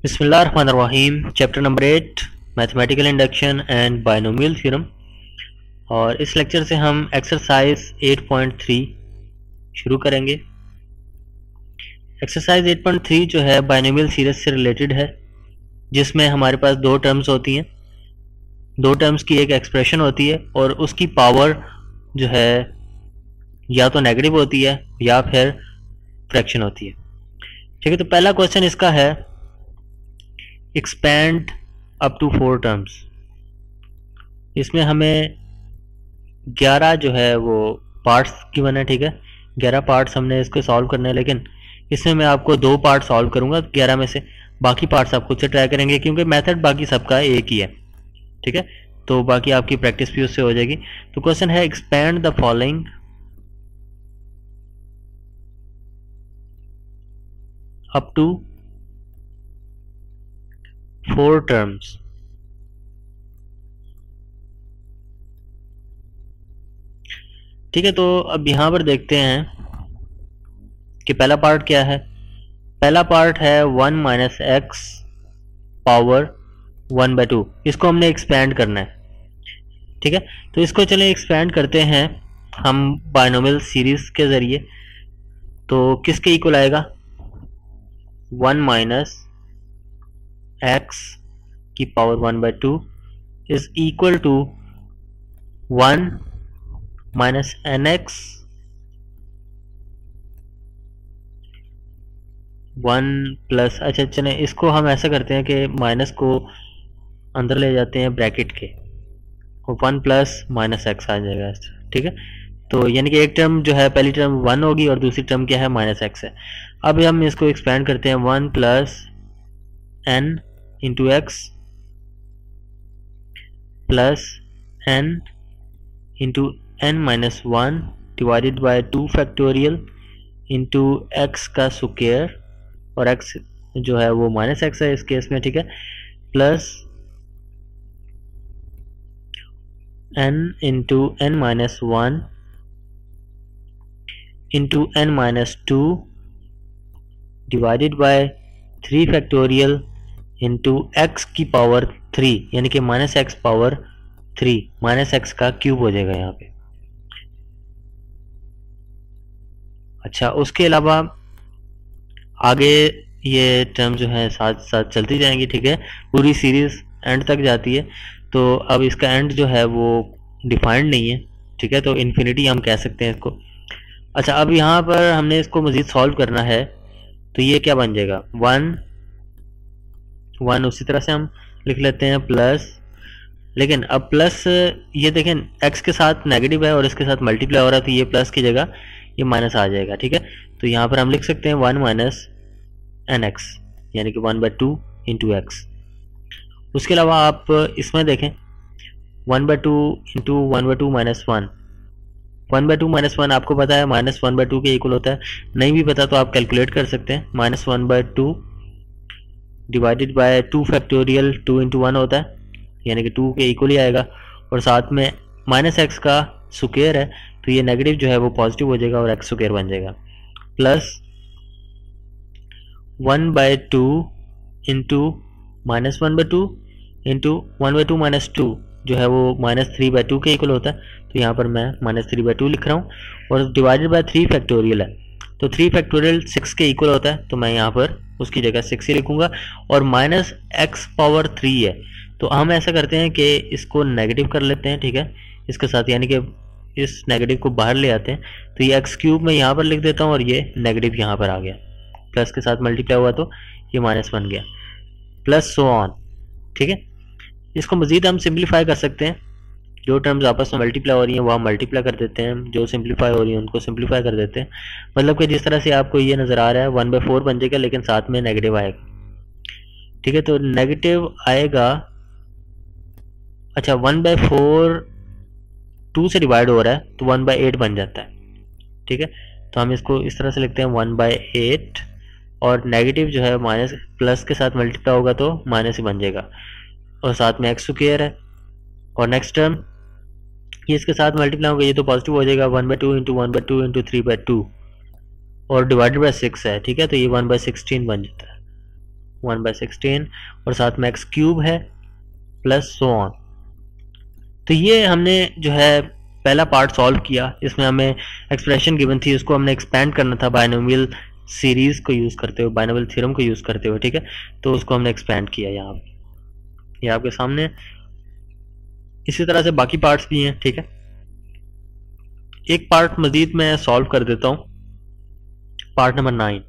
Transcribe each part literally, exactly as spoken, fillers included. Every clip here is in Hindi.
बिस्मिल्लाहिर्रहमानिर्रहीम। Chapter number eight, mathematical induction and binomial theorem. और इस लेक्चर से हम एक्सरसाइज एट पॉइंट थ्री शुरू करेंगे। एक्सरसाइज एट पॉइंट थ्री जो है बायनोमियल सीरीज से रिलेटेड है, जिसमें हमारे पास दो टर्म्स होती हैं। दो टर्म्स की एक एक्सप्रेशन होती है और उसकी पावर जो है या तो नेगेटिव होती है या फिर फ्रैक्शन होती है। ठीक है, तो पहला क्वेश्चन इसका है expand up to four terms. इसमें हमें ग्यारह जो है वो पार्ट्स गिवन है। ठीक है, ग्यारह पार्ट्स हमने इसको सॉल्व करने हैं, लेकिन इसमें मैं आपको दो पार्ट सॉल्व करूंगा ग्यारह में से। बाकी पार्ट्स आप खुद से ट्राई करेंगे क्योंकि मेथड बाकी सबका एक ही है। ठीक है, तो बाकी आपकी प्रैक्टिस भी उससे हो जाएगी। तो क्वेश्चन है expand the following up to four terms. ठीक है, तो अब यहां पर देखते हैं कि पहला पार्ट क्या है। पहला पार्ट है one minus x power one by two. इसको हमने एक्सपैंड करना है। ठीक है, तो इसको चले एक्सपैंड करते हैं हम बायनोमियल सीरीज के जरिए। तो किसके इक्वल आएगा? वन माइनस एक्स की power one by two is equal to one minus n x one plus, अच्छा चले इसको हम ऐसा करते हैं कि माइनस को अंदर ले जाते हैं ब्रैकेट के, और वन प्लस माइनस एक्स आ जाएगा। ठीक है, तो यानी कि एक टर्म जो है पहली टर्म वन होगी और दूसरी टर्म क्या है? माइनस एक्स है। अब हम इसको एक्सपैंड करते हैं one plus n into x plus n into n minus one divided by two factorial into x का स्क्वायर, और एक्स जो है वो माइनस एक्स है इस केस में। ठीक है, plus n into n minus one into n minus two divided by three factorial into x की पावर थ्री, यानी कि minus x power three, minus x का क्यूब हो जाएगा यहाँ पे। अच्छा, उसके अलावा आगे ये टर्म जो है साथ साथ चलती जाएंगी। ठीक है, पूरी सीरीज एंड तक जाती है। तो अब इसका एंड जो है वो डिफाइंड नहीं है। ठीक है, तो इन्फिनिटी हम कह सकते हैं इसको। अच्छा, अब यहाँ पर हमने इसको मजीद सॉल्व करना है, तो ये क्या बन जाएगा? वन वन उसी तरह से हम लिख लेते हैं प्लस, लेकिन अब प्लस ये देखें x के साथ नेगेटिव है और इसके साथ मल्टीप्लाई हो रहा है, तो ये प्लस की जगह ये माइनस आ जाएगा। ठीक है, तो यहाँ पर हम लिख सकते हैं वन माइनस एन एक्स, यानी कि one by two into x. उसके अलावा आप इसमें देखें one by two into one by two minus one, one by two minus one आपको पता है माइनस वन बाई टू के इक्वल होता है। नहीं भी पता तो आप कैलकुलेट कर सकते हैं। Minus one by two divided by two factorial two into one होता है, यानी कि टू के इक्वल ही आएगा, और साथ में माइनस एक्स का स्क्वायर है, तो ये नेगेटिव जो है वो पॉजिटिव हो जाएगा और एक्स स्क्वायर बन जाएगा। Plus one by two into minus one by two into one by two minus two जो है वो माइनस थ्री बाई टू के इक्वल होता है, तो यहाँ पर मैं माइनस थ्री बाई टू लिख रहा हूँ, और डिवाइडेड बाय थ्री फैक्टोरियल है, तो थ्री फैक्टोरियल सिक्स के इक्वल होता है, तो मैं यहाँ पर उसकी जगह सिक्स ही लिखूंगा। और माइनस एक्स पावर थ्री है, तो हम ऐसा करते हैं कि इसको नेगेटिव कर लेते हैं। ठीक है, इसके साथ यानी कि इस नेगेटिव को बाहर ले आते हैं, तो ये एक्स क्यूब में यहाँ पर लिख देता हूँ और ये नेगेटिव यहाँ पर आ गया, प्लस के साथ मल्टीप्लाई हुआ तो ये माइनस बन गया, प्लस सो ऑन। ठीक है, इसको मजीद हम सिंप्लीफाई कर सकते हैं। जो टर्म्स आपस में मल्टीप्लाई हो रही हैं वो हम मल्टीप्लाई कर देते हैं, जो सिंप्लीफाई हो रही हैं उनको सिंप्लीफाई कर देते हैं। मतलब कि जिस तरह से आपको ये नज़र आ रहा है वन बाई फोर बन जाएगा, लेकिन साथ में नेगेटिव आएगा। ठीक है, तो नेगेटिव आएगा। अच्छा, वन बाई फोर टू से डिवाइड हो रहा है तो वन बाई एट बन जाता है। ठीक है, तो हम इसको इस तरह से लिखते हैं वन बाई एट, और नेगेटिव जो है माइनस प्लस के साथ मल्टीप्लाई होगा तो माइनस ही बन जाएगा, और साथ में एक्स स्क्वायर है। और नेक्स्ट टर्म ये इसके साथ मल्टीप्लाई होगा, ये तो पॉजिटिव हो जाएगा, one by two into one by two into three by two, और डिवाइडेड बाई सिक्स है। ठीक है, तो ये वन बाई सिक्सटीन बन जाता है। वन बाई सिक्सटीन और साथ में एक्स क्यूब है प्लस सो ऑन। तो ये हमने जो है पहला पार्ट सॉल्व किया, इसमें हमें एक्सप्रेशन गिवन थी, उसको हमने एक्सपेंड करना था बाइनोमियल सीरीज को यूज़ करते हुए, बाइनोमियल थ्योरम को यूज़ करते हुए, ठीक है। तो उसको हमने एक्सपेंड किया यहाँ ये आपके सामने। इसी तरह से बाकी पार्ट्स भी हैं, ठीक है। एक पार्ट मजीद मैं सॉल्व कर देता हूँ, part number nine.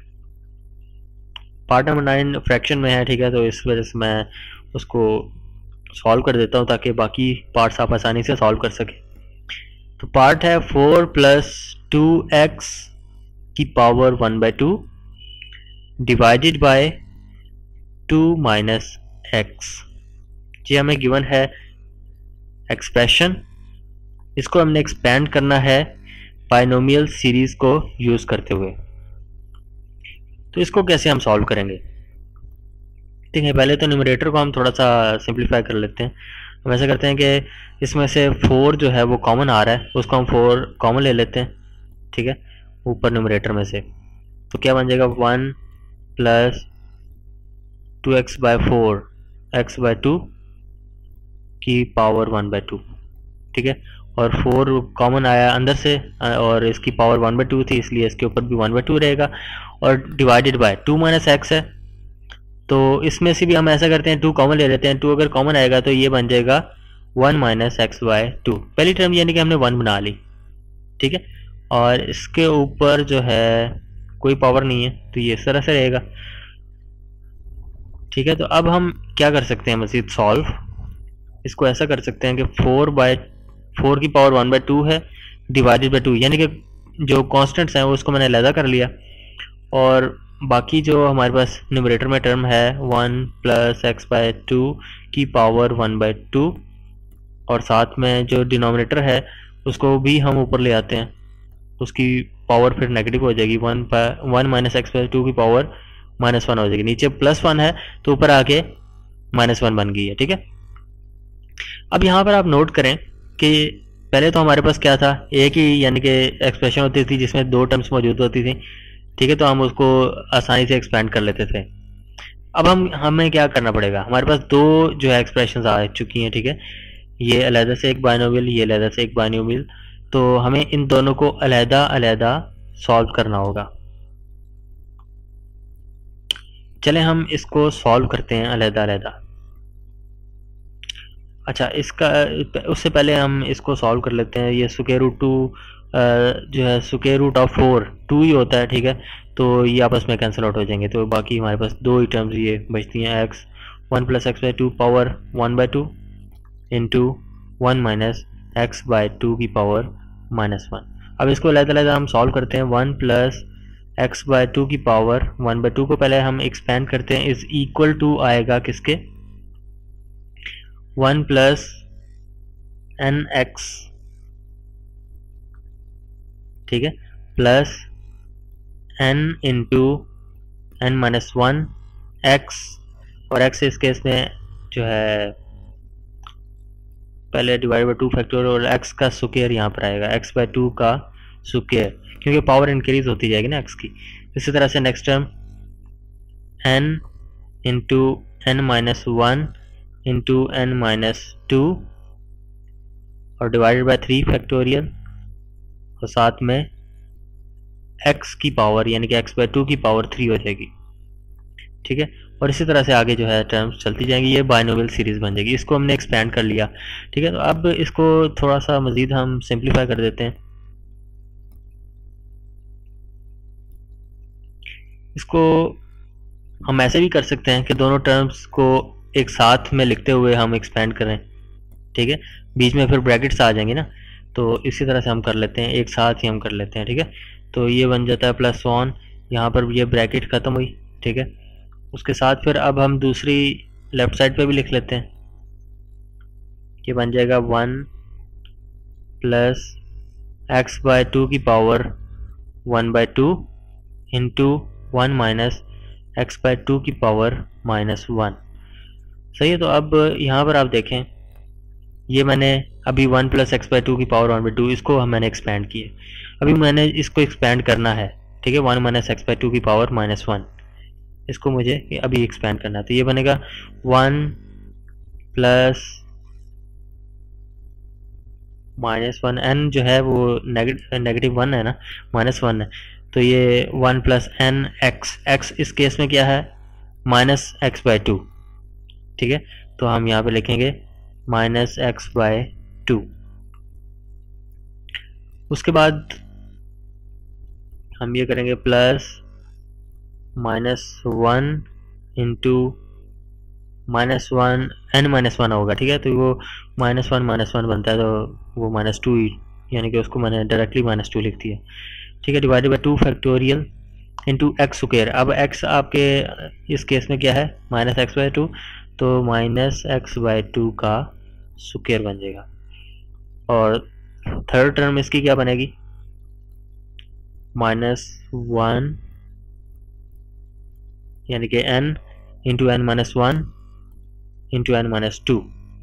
Part number nine fraction में है, ठीक है, तो इस वजह से मैं उसको सॉल्व कर देता हूँ ताकि बाकी पार्ट्स आप आसानी से सॉल्व कर सकें। तो पार्ट है फोर प्लस टू एक्स की power one by two divided by two minus x. जी हमें गिवन है एक्सप्रेशन, इसको हमने एक्सपेंड करना है बाइनोमियल सीरीज को यूज करते हुए। तो इसको कैसे हम सॉल्व करेंगे, ठीक है। पहले तो न्यूमरेटर को हम थोड़ा सा सिंप्लीफाई कर लेते हैं। हम ऐसा करते हैं कि इसमें से फोर जो है वो कॉमन आ रहा है, उसको हम फोर कॉमन ले लेते हैं, ठीक है, ऊपर न्यूमरेटर में से। तो क्या बन जाएगा, one plus two x by four x by two की पावर वन बाय टू, ठीक है। और फोर कॉमन आया अंदर से और इसकी पावर वन बाई टू थी, इसलिए इसके ऊपर भी वन बाई टू रहेगा। और divided by two minus x है, तो इसमें से भी हम ऐसा करते हैं टू कॉमन ले लेते हैं। टू अगर कॉमन आएगा तो ये बन जाएगा one minus x by two, पहली टर्म यानी कि हमने वन बना ली, ठीक है। और इसके ऊपर जो है कोई पावर नहीं है, तो ये इस तरह से रहेगा, ठीक है। तो अब हम क्या कर सकते हैं मजीद सॉल्व, इसको ऐसा कर सकते हैं कि फोर बाय फोर की पावर वन बाई टू है डिवाइडेड बाई टू, यानी कि जो कॉन्स्टेंट्स हैं वो उसको मैंने अलग कर लिया, और बाकी जो हमारे पास न्यूमरेटर में टर्म है one plus x by two की पावर वन बाई टू, और साथ में जो डिनोमिनेटर है उसको भी हम ऊपर ले आते हैं, उसकी पावर फिर नेगेटिव हो जाएगी, one one minus x by two की पावर माइनस वन हो जाएगी। नीचे प्लस वन है तो ऊपर आके माइनस वन बन गई है, ठीक है। अब यहाँ पर आप नोट करें कि पहले तो हमारे पास क्या था, एक ही यानी कि एक्सप्रेशन होती थी जिसमें दो टर्म्स मौजूद होती थी, ठीक है, तो हम उसको आसानी से एक्सपेंड कर लेते थे। अब हम हमें क्या करना पड़ेगा, हमारे पास दो जो है एक्सप्रेशन आ चुकी हैं, ठीक है, ये अलहदा से एक बाइनोमियल, ये अलहदा से एक बाइनोमियल, तो हमें इन दोनों को अलहदा अलहदा सॉल्व करना होगा। चले हम इसको सॉल्व करते हैं अलहदा अलहदा। अच्छा, इसका उससे पहले हम इसको सॉल्व कर लेते हैं। ये स्क्वायर रूट टू जो है square root of four two ही होता है, ठीक है, तो ये आपस में कैंसिल आउट हो जाएंगे, तो बाकी हमारे पास दो ही टर्म्स ये बचती हैं, x one plus x by two power one by two into one minus x by two की पावर माइनस वन। अब इसको अलग-अलग हम सॉल्व करते हैं। One plus x by two की पावर वन बाई टू को पहले हम एक्सपेंड करते हैं, इज इक्वल टू आएगा किसके, वन प्लस एन एक्स, ठीक है, plus n into n minus one x, और एक्स इस केस में जो है पहले डिवाइड बाई टू फैक्टोरियल और एक्स का स्क्वायर यहाँ पर आएगा, एक्स बाई टू का स्क्वायर, क्योंकि पावर इंक्रीज होती जाएगी ना एक्स की। इसी तरह से next term n into n minus one into n minus two और डिवाइडेड बाय थ्री फैक्टोरियल, और साथ में x की पावर यानी कि x बाय टू की पावर थ्री हो जाएगी, ठीक है। और इसी तरह से आगे जो है टर्म्स चलती जाएंगी, ये बाइनोमियल सीरीज बन जाएगी। इसको हमने एक्सपेंड कर लिया, ठीक है। तो अब इसको थोड़ा सा मजीद हम सिंप्लीफाई कर देते हैं। इसको हम ऐसे भी कर सकते हैं कि दोनों टर्म्स को एक साथ में लिखते हुए हम एक्सपेंड करें, ठीक है, बीच में फिर ब्रैकेट्स आ जाएंगे ना, तो इसी तरह से हम कर लेते हैं, एक साथ ही हम कर लेते हैं, ठीक है। तो ये बन जाता है प्लस वन, यहाँ पर ये ब्रैकेट ख़त्म हुई, ठीक है। उसके साथ फिर अब हम दूसरी लेफ्ट साइड पे भी लिख लेते हैं, ये बन जाएगा one plus x by two की power one by two into one minus x by two की पावर माइनस वन। सही है। तो अब यहाँ पर आप देखें, ये मैंने अभी one plus x by two की पावर वन बाई टू इसको हम मैंने एक्सपेंड किए, अभी मैंने इसको एक्सपेंड करना है, ठीक है, one minus x by two की पावर माइनस वन। इसको मुझे अभी एक्सपेंड करना है। तो ये बनेगा one plus minus one, n जो है वो नेगेटिव वन है ना, माइनस वन है, तो ये one plus n x, x इस केस में क्या है माइनस एक्स बाय टू, ठीक है। तो हम यहाँ पे लिखेंगे माइनस एक्स बाय टू। उसके बाद हम ये करेंगे plus minus one into minus one, n minus one होगा, ठीक है। तो वो माइनस वन माइनस वन बनता है, तो वो माइनस टू, यानी कि उसको मैंने डायरेक्टली माइनस टू लिख दिया, ठीक है। Divided by two factorial into x square. अब एक्स आपके इस केस में क्या है माइनस एक्स बाई टू, तो माइनस एक्स बाई टू का स्क्वायर बन जाएगा। और थर्ड टर्म इसकी क्या बनेगी माइनस वन, यानी कि n into n minus one into n minus two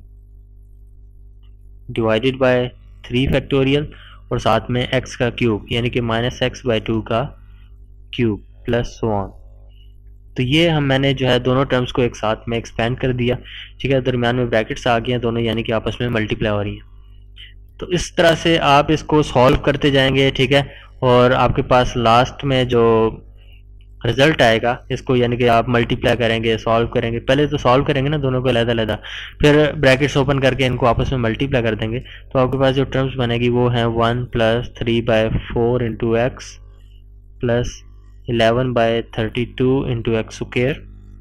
divided by three factorial और साथ में एक्स का क्यूब, यानी कि माइनस एक्स बाई टू का क्यूब प्लस सो ऑन। तो ये हम मैंने जो है दोनों टर्म्स को एक साथ में एक्सपेंड कर दिया, ठीक है। दरम्यान में ब्रैकेट्स आ गए हैं दोनों, यानी कि आपस में मल्टीप्लाई हो रही हैं। तो इस तरह से आप इसको सॉल्व करते जाएंगे, ठीक है। और आपके पास लास्ट में जो रिजल्ट आएगा इसको, यानी कि आप मल्टीप्लाई करेंगे, सॉल्व करेंगे, पहले तो सॉल्व करेंगे ना दोनों को अलग-अलग, फिर ब्रैकेट्स ओपन करके इनको आपस में मल्टीप्लाई कर देंगे। तो आपके पास जो टर्म्स बनेगी वो है one plus three by four into x plus eleven by thirty two into x square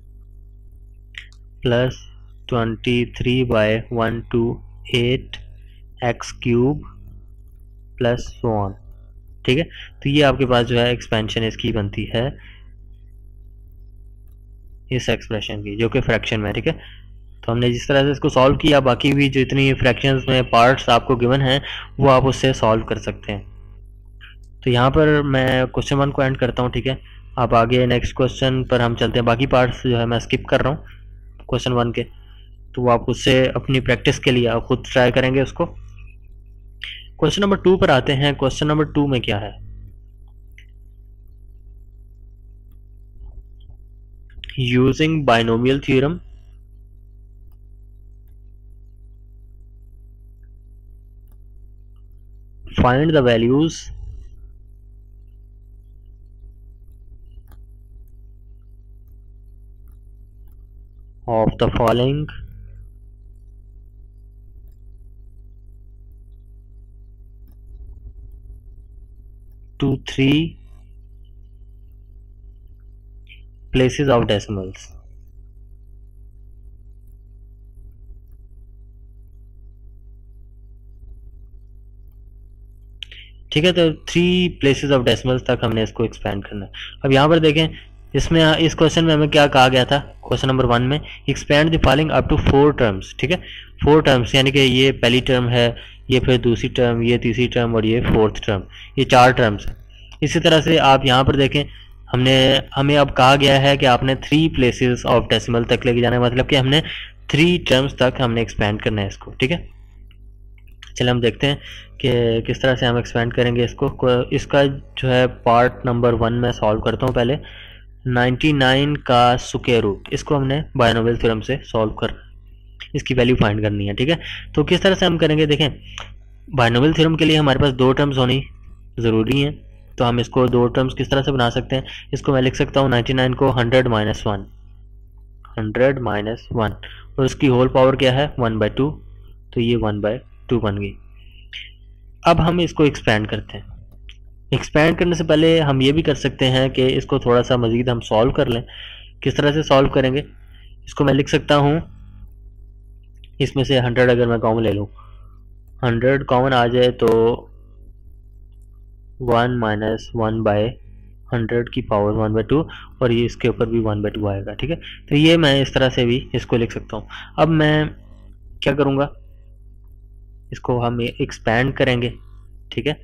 plus twenty three by one two eight x cube plus so on, ठीक है। तो ये आपके पास जो है एक्सपेंशन इसकी बनती है इस एक्सप्रेशन की, जो कि फ्रैक्शन में, ठीक है। तो हमने जिस तरह से इसको सॉल्व किया, बाकी भी जितनी फ्रैक्शंस में पार्ट्स आपको गिवन हैं वो आप उससे सॉल्व कर सकते हैं। तो यहाँ पर मैं क्वेश्चन वन को एंड करता हूँ, ठीक है। अब आगे नेक्स्ट क्वेश्चन पर हम चलते हैं। बाकी पार्ट्स जो है मैं स्किप कर रहा हूँ क्वेश्चन वन के, तो आप उससे अपनी प्रैक्टिस के लिए आप खुद ट्राई करेंगे उसको। क्वेश्चन नंबर टू पर आते हैं। क्वेश्चन नंबर टू में क्या है, using binomial theorem find the values of the following two three places of decimals। ठीक है। तो थ्री प्लेसेस ऑफ डेसिमल्स तक हमने इसको एक्सपेंड करना है। अब यहाँ पर देखें, इसमें इस क्वेश्चन में हमें क्या कहा गया था, क्वेश्चन नंबर वन में expand the following up to four terms, ठीक है। फोर टर्म्स यानी कि ये पहली टर्म है, ये फिर दूसरी टर्म, ये तीसरी टर्म और ये फोर्थ टर्म, ये चार टर्म्स है। इसी तरह से आप यहाँ पर देखें, हमने हमें अब कहा गया है कि आपने थ्री प्लेसेस ऑफ डेसिमल तक लेके जाना है, मतलब कि हमने थ्री टर्म्स तक हमने एक्सपेंड करना है इसको, ठीक है। चलिए हम देखते हैं कि किस तरह से हम एक्सपेंड करेंगे इसको। इसका जो है पार्ट नंबर वन में सॉल्व करता हूँ। पहले नाइन्टी नाइन का स्क्वायर रूट, इसको हमने बाइनोमियल थ्योरम से सॉल्व कर इसकी वैल्यू फाइंड करनी है, ठीक है। तो किस तरह से हम करेंगे, देखें बाइनोमियल थ्योरम के लिए हमारे पास दो टर्म्स होनी ज़रूरी हैं। तो हम इसको दो टर्म्स किस तरह से बना सकते हैं, इसको मैं लिख सकता हूँ नाइन्टी नाइन को hundred minus one, hundred minus one, और इसकी होल पावर क्या है वन बाई टू, तो ये वन बाई टू बन गई। अब हम इसको एक्सपेंड करते हैं। एक्सपेंड करने से पहले हम ये भी कर सकते हैं कि इसको थोड़ा सा मज़ीद हम सॉल्व कर लें। किस तरह से सॉल्व करेंगे, इसको मैं लिख सकता हूँ, इसमें से हंड्रेड अगर मैं कॉमन ले लूँ, हंड्रेड कॉमन आ जाए तो one minus one by hundred की पावर वन बाई टू, और ये इसके ऊपर भी वन बाई टू आएगा, ठीक है। तो ये मैं इस तरह से भी इसको लिख सकता हूँ। अब मैं क्या करूँगा, इसको हम एक्सपेंड करेंगे, ठीक है।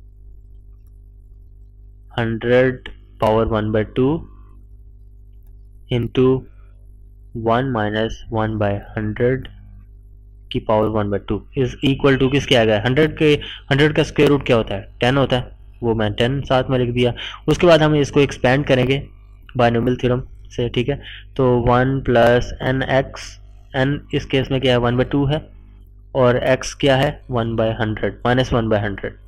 Hundred power one by two into one minus one by hundred की power one by two is equal to किसके आ गया, हंड्रेड के हंड्रेड का स्क्वायर रूट क्या होता है टेन होता है, वो मैं टेन साथ में लिख दिया। उसके बाद हम इसको एक्सपेंड करेंगे बाइनोमियल थ्योरम से, ठीक है। तो one plus n x, n इस केस में क्या है वन बाई टू है, और एक्स क्या है one by hundred, minus one by hundred,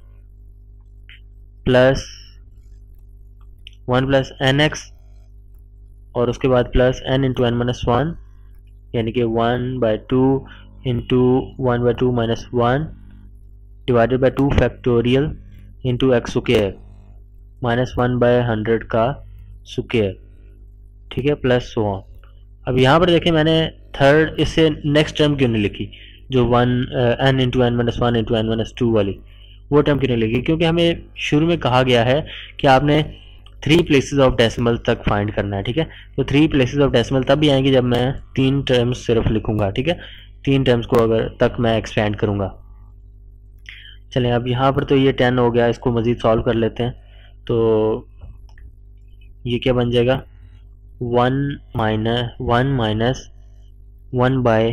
plus one plus n x, और उसके बाद plus n into n minus one, यानी कि one by two into one by two minus one divided by two factorial into x square minus one by hundred का स्क्वायर, ठीक है, प्लस सो ऑन। अब यहाँ पर देखें मैंने थर्ड इससे नेक्स्ट टर्म क्यों नहीं लिखी, जो one n into n minus one into n minus two वाली, वो टर्म क्यों नहीं लिखी, क्योंकि हमें शुरू में कहा गया है कि आपने थ्री प्लेसेस ऑफ डेसिमल तक फाइंड करना है, ठीक है। तो थ्री प्लेसेस ऑफ डेसिमल तब भी आएंगी जब मैं तीन टर्म्स सिर्फ लिखूंगा, ठीक है, तीन टर्म्स को अगर तक मैं एक्सपेंड करूंगा। चलें, अब यहाँ पर तो ये टेन हो गया, इसको मज़ीद सॉल्व कर लेते हैं। तो ये क्या बन जाएगा, one minus one minus one by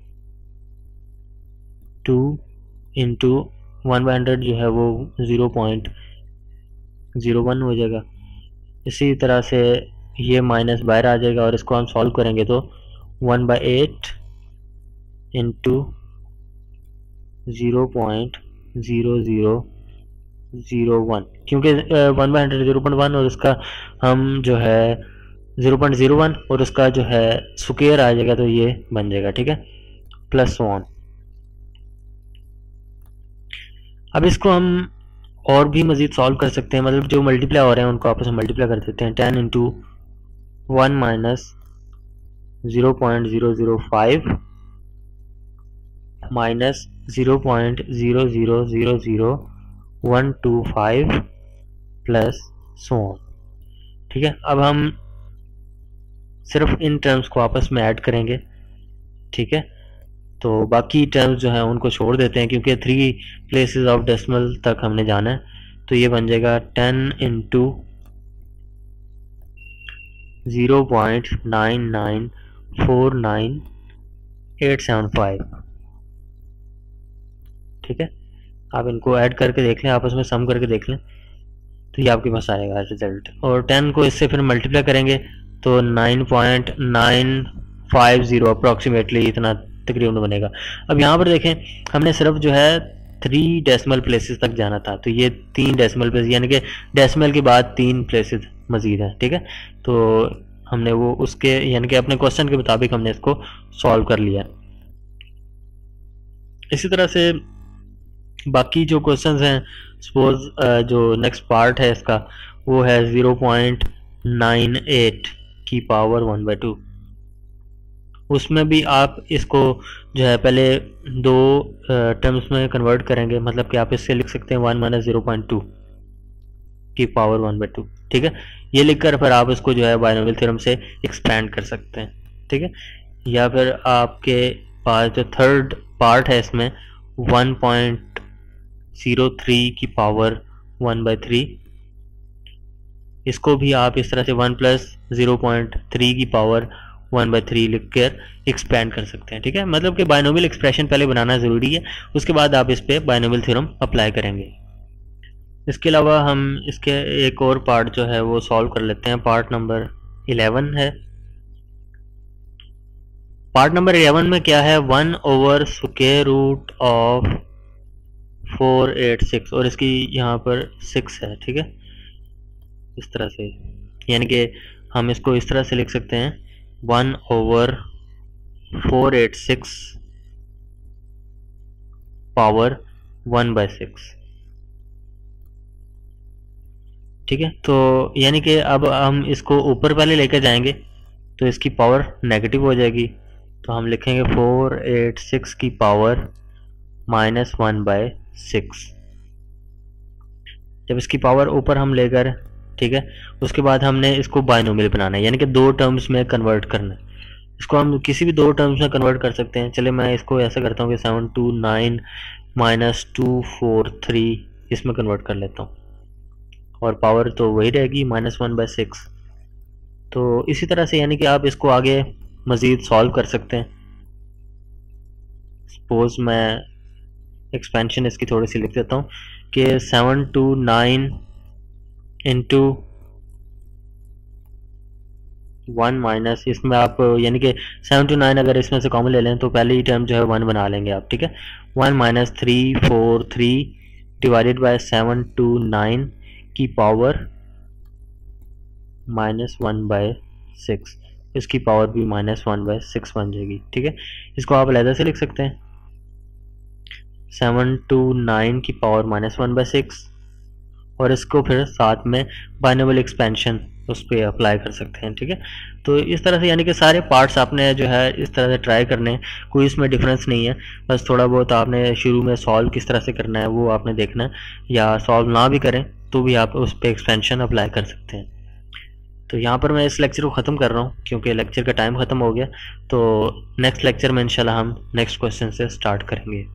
two into one by hundred जो है वो ज़ीरो पॉइंट ज़ीरो वन हो जाएगा। इसी तरह से ये माइनस बाहर आ जाएगा, और इसको हम सॉल्व करेंगे तो one by eight into zero point zero zero zero one, क्योंकि one by hundred zero point one और उसका हम जो है ज़ीरो पॉइंट ज़ीरो वन और उसका जो है स्क्वायर आ जाएगा, तो ये बन जाएगा, ठीक है, प्लस वन। अब इसको हम और भी मज़ीद सॉल्व कर सकते हैं, मतलब जो मल्टीप्लाई हो रहे हैं उनको आपस में मल्टीप्लाई कर देते हैं। Ten into one minus zero point zero zero five minus zero point zero zero zero zero one two five plus so on, ठीक है। अब हम सिर्फ इन टर्म्स को आपस में ऐड करेंगे, ठीक है। तो बाकी टर्म्स जो हैं उनको छोड़ देते हैं, क्योंकि थ्री प्लेसेस ऑफ डेसिमल तक हमने जाना है। तो ये बन जाएगा ten into zero point nine nine four nine eight seven five, ठीक है। आप इनको ऐड करके देख लें, आपस में सम करके देख लें, तो ये आपके पास आएगा रिजल्ट। और टेन को इससे फिर मल्टीप्लाई करेंगे तो nine point nine five zero approximately इतना तकरीबन बनेगा। अब यहाँ पर देखें हमने सिर्फ जो है थ्री डेसिमल प्लेसेस तक जाना था, तो ये तीन डेसिमल प्लेस, यानी कि डेसिमल के बाद तीन प्लेसेस मजीद हैं, ठीक है। तो हमने वो उसके यानी कि अपने क्वेश्चन के मुताबिक हमने इसको सॉल्व कर लिया। इसी तरह से बाकी जो क्वेश्चंस हैं, सपोज जो नेक्स्ट पार्ट है इसका वो है ज़ीरो पॉइंट नाइन एट की पावर वन बाई टू। उसमें भी आप इसको जो है पहले दो टर्म्स में कन्वर्ट करेंगे, मतलब कि आप इससे लिख सकते हैं one minus zero point two की पावर वन बाई टू, ठीक है। ये लिखकर फिर आप इसको जो है बाइनोमियल थ्योरम से एक्सपेंड कर सकते हैं, ठीक है। या फिर आपके पास जो थर्ड पार्ट है इसमें वन पॉइंट ज़ीरो थ्री की पावर वन बाई थ्री, इसको भी आप इस तरह से one plus zero point three की पावर वन बाई थ्री लिख कर एक्सपेंड कर सकते हैं, ठीक है। मतलब कि बाइनोमियल एक्सप्रेशन पहले बनाना ज़रूरी है, उसके बाद आप इस पर बाइनोमियल थ्योरम अप्लाई करेंगे। इसके अलावा हम इसके एक और पार्ट जो है वो सॉल्व कर लेते हैं। पार्ट नंबर इलेवन है। पार्ट नंबर इलेवन में क्या है, one over square root of four eight six, और इसकी यहाँ पर सिक्स है, ठीक है, इस तरह से, यानी कि हम इसको इस तरह से लिख सकते हैं one over four eight six power one by six, ठीक है। तो यानी कि अब हम इसको ऊपर पहले लेकर जाएंगे तो इसकी पावर नेगेटिव हो जाएगी, तो हम लिखेंगे फोर एट सिक्स की power minus one by six. जब इसकी पावर ऊपर हम लेकर, ठीक है, उसके बाद हमने इसको बाइनोमियल बनाना है, यानी कि दो टर्म्स में कन्वर्ट करना है। इसको हम किसी भी दो टर्म्स में कन्वर्ट कर सकते हैं। चले मैं इसको ऐसा करता हूँ कि seven two nine minus two four three इसमें कन्वर्ट कर लेता हूँ, और पावर तो वही रहेगी माइनस वन बाई सिक्स। तो इसी तरह से यानी कि आप इसको आगे मज़ीद सॉल्व कर सकते हैं। सपोज मैं एक्सपेंशन इसकी थोड़ी सी लिख देता हूँ कि seven two nine into one minus, इसमें आप यानी कि सेवन टू नाइन अगर इसमें से कॉमन ले लें तो पहले ही टर्म जो है वन बना लेंगे आप, ठीक है। One minus three four three divided by seven two nine की power minus one by six, इसकी पावर भी माइनस वन बाय सिक्स बन जाएगी, ठीक है। इसको आप अलग से लिख सकते हैं, सेवन टू नाइन की power minus one by six, और इसको फिर साथ में बाइनोमियल एक्सपेंशन उस पर अप्लाई कर सकते हैं, ठीक है। तो इस तरह से यानी कि सारे पार्ट्स आपने जो है इस तरह से ट्राई करने हैं, कोई इसमें डिफरेंस नहीं है। बस थोड़ा बहुत आपने शुरू में सॉल्व किस तरह से करना है वो आपने देखना है, या सॉल्व ना भी करें तो भी आप उस पर एक्सपेंशन अप्लाई कर सकते हैं। तो यहाँ पर मैं इस लेक्चर को ख़त्म कर रहा हूँ क्योंकि लेक्चर का टाइम ख़त्म हो गया। तो नेक्स्ट लेक्चर में इंशाल्लाह हम नेक्स्ट क्वेश्चन से स्टार्ट करेंगे।